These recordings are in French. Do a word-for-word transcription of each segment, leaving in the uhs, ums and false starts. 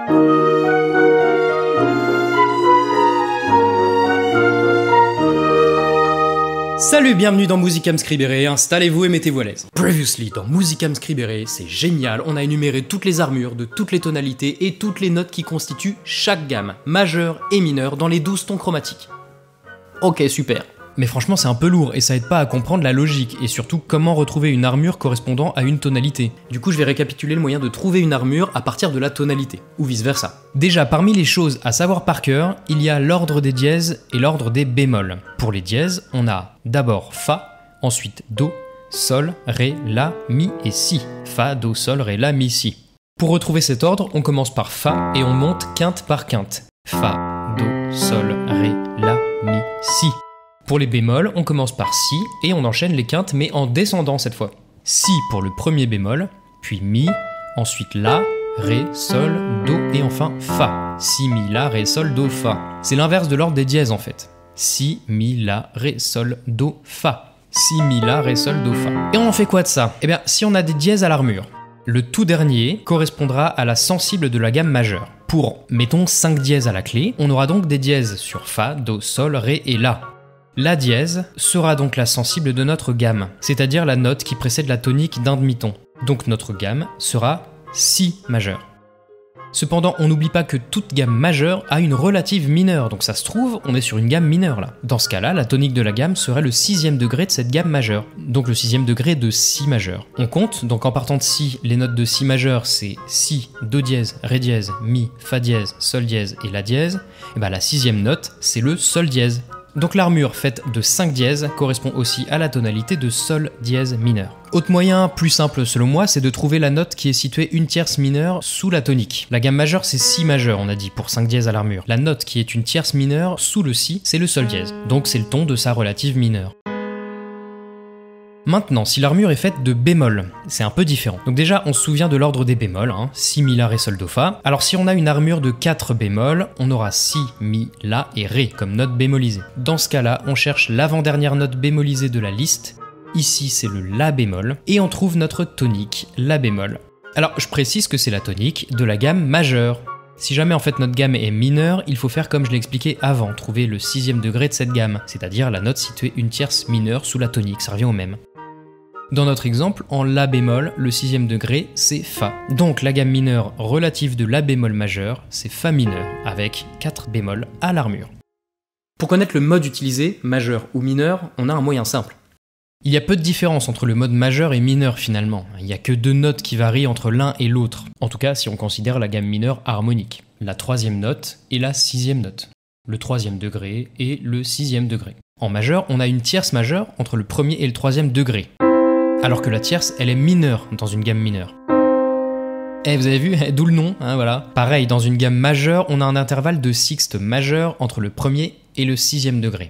Salut, bienvenue dans Musicam Scribere, installez-vous et mettez-vous à l'aise. Previously, dans Musicam Scribere, c'est génial, on a énuméré toutes les armures de toutes les tonalités et toutes les notes qui constituent chaque gamme, majeure et mineure, dans les douze tons chromatiques. Ok, super. Mais franchement, c'est un peu lourd et ça aide pas à comprendre la logique et surtout comment retrouver une armure correspondant à une tonalité. Du coup, je vais récapituler le moyen de trouver une armure à partir de la tonalité, ou vice versa. Déjà, parmi les choses à savoir par cœur, il y a l'ordre des dièses et l'ordre des bémols. Pour les dièses, on a d'abord Fa, ensuite Do, Sol, Ré, La, Mi et Si. Fa, Do, Sol, Ré, La, Mi, Si. Pour retrouver cet ordre, on commence par Fa et on monte quinte par quinte. Fa, Do, Sol, Ré, La, Mi, Si. Pour les bémols, on commence par Si et on enchaîne les quintes mais en descendant cette fois. Si pour le premier bémol, puis Mi, ensuite La, Ré, Sol, Do et enfin Fa. Si, Mi, La, Ré, Sol, Do, Fa. C'est l'inverse de l'ordre des dièses en fait. Si, Mi, La, Ré, Sol, Do, Fa. Si, Mi, La, Ré, Sol, Do, Fa. Et on en fait quoi de ça? Eh bien, si on a des dièses à l'armure, le tout dernier correspondra à la sensible de la gamme majeure. Pour, mettons, cinq dièses à la clé, on aura donc des dièses sur Fa, Do, Sol, Ré et La. La dièse sera donc la sensible de notre gamme, c'est-à-dire la note qui précède la tonique d'un demi-ton. Donc notre gamme sera Si majeur. Cependant, on n'oublie pas que toute gamme majeure a une relative mineure, donc ça se trouve, on est sur une gamme mineure là. Dans ce cas-là, la tonique de la gamme serait le sixième degré de cette gamme majeure, donc le sixième degré de Si majeur. On compte, donc en partant de Si, les notes de Si majeur c'est Si, Do dièse, Ré dièse, Mi, Fa dièse, Sol dièse et La dièse, et ben la sixième note c'est le Sol dièse. Donc l'armure faite de cinq dièses correspond aussi à la tonalité de Sol dièse mineur. Autre moyen plus simple selon moi, c'est de trouver la note qui est située une tierce mineure sous la tonique. La gamme majeure c'est Si majeur, on a dit, pour cinq dièses à l'armure. La note qui est une tierce mineure sous le Si, c'est le Sol dièse. Donc c'est le ton de sa relative mineure. Maintenant, si l'armure est faite de bémols, c'est un peu différent. Donc déjà, on se souvient de l'ordre des bémols, hein, Si, Mi, La, Ré, Sol, Do, Fa. Alors si on a une armure de quatre bémols, on aura Si, Mi, La et Ré comme note bémolisée. Dans ce cas-là, on cherche l'avant-dernière note bémolisée de la liste. Ici, c'est le La bémol. Et on trouve notre tonique, La bémol. Alors, je précise que c'est la tonique de la gamme majeure. Si jamais en fait notre gamme est mineure, il faut faire comme je l'ai expliqué avant, trouver le sixième degré de cette gamme, c'est-à-dire la note située une tierce mineure sous la tonique, ça revient au même. Dans notre exemple, en La bémol, le sixième degré, c'est Fa. Donc la gamme mineure relative de La bémol majeur, c'est Fa mineur, avec quatre bémols à l'armure. Pour connaître le mode utilisé, majeur ou mineur, on a un moyen simple. Il y a peu de différence entre le mode majeur et mineur finalement. Il n'y a que deux notes qui varient entre l'un et l'autre. En tout cas, si on considère la gamme mineure harmonique. La troisième note et la sixième note. Le troisième degré et le sixième degré. En majeur, on a une tierce majeure entre le premier et le troisième degré. Alors que la tierce, elle est mineure dans une gamme mineure. Eh, vous avez vu, d'où le nom, hein, voilà. Pareil, dans une gamme majeure, on a un intervalle de sixte majeur entre le premier et le sixième degré.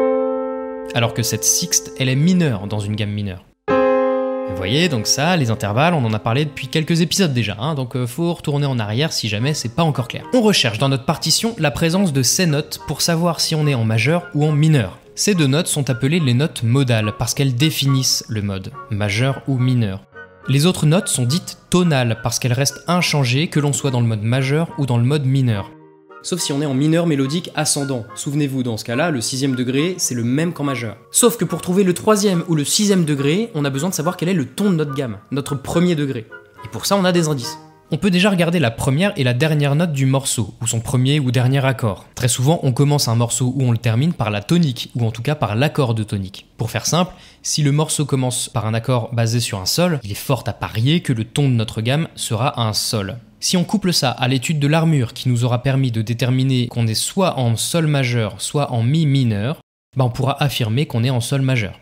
Alors que cette sixte, elle est mineure dans une gamme mineure. Vous voyez, donc ça, les intervalles, on en a parlé depuis quelques épisodes déjà, hein, donc euh, faut retourner en arrière si jamais c'est pas encore clair. On recherche dans notre partition la présence de ces notes pour savoir si on est en majeur ou en mineur. Ces deux notes sont appelées les notes modales parce qu'elles définissent le mode, majeur ou mineur. Les autres notes sont dites tonales parce qu'elles restent inchangées que l'on soit dans le mode majeur ou dans le mode mineur. Sauf si on est en mineur mélodique ascendant. Souvenez-vous, dans ce cas-là, le sixième degré, c'est le même qu'en majeur. Sauf que pour trouver le troisième ou le sixième degré, on a besoin de savoir quel est le ton de notre gamme, notre premier degré. Et pour ça, on a des indices. On peut déjà regarder la première et la dernière note du morceau, ou son premier ou dernier accord. Très souvent, on commence un morceau ou on le termine par la tonique, ou en tout cas par l'accord de tonique. Pour faire simple, si le morceau commence par un accord basé sur un sol, il est fort à parier que le ton de notre gamme sera un sol. Si on couple ça à l'étude de l'armure qui nous aura permis de déterminer qu'on est soit en sol majeur, soit en mi mineur, bah on pourra affirmer qu'on est en sol majeur.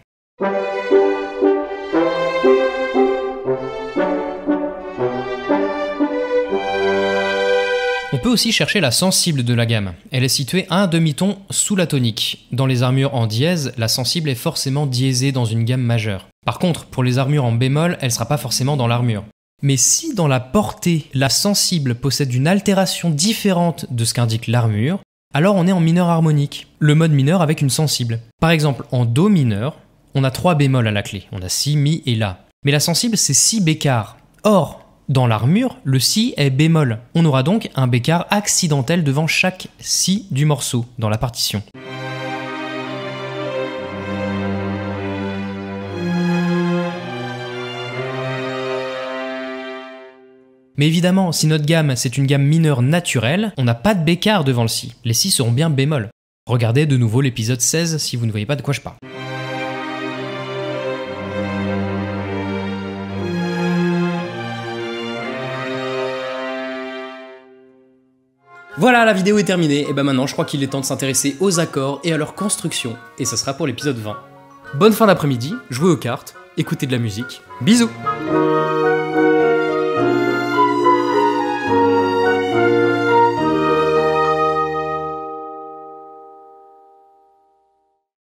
On peut aussi chercher la sensible de la gamme. Elle est située à un demi-ton sous la tonique. Dans les armures en dièse, la sensible est forcément diésée dans une gamme majeure. Par contre, pour les armures en bémol, elle ne sera pas forcément dans l'armure. Mais si dans la portée, la sensible possède une altération différente de ce qu'indique l'armure, alors on est en mineur harmonique, le mode mineur avec une sensible. Par exemple, en Do mineur, on a trois bémols à la clé, on a Si, Mi et La. Mais la sensible, c'est Si bécard. Or, Dans l'armure, le si est bémol. On aura donc un bécard accidentel devant chaque si du morceau dans la partition. Mais évidemment, si notre gamme c'est une gamme mineure naturelle, on n'a pas de bécard devant le si. Les si seront bien bémol. Regardez de nouveau l'épisode seize si vous ne voyez pas de quoi je parle. Voilà, la vidéo est terminée, et ben maintenant je crois qu'il est temps de s'intéresser aux accords et à leur construction, et ça sera pour l'épisode vingt. Bonne fin d'après-midi, jouez aux cartes, écoutez de la musique, bisous!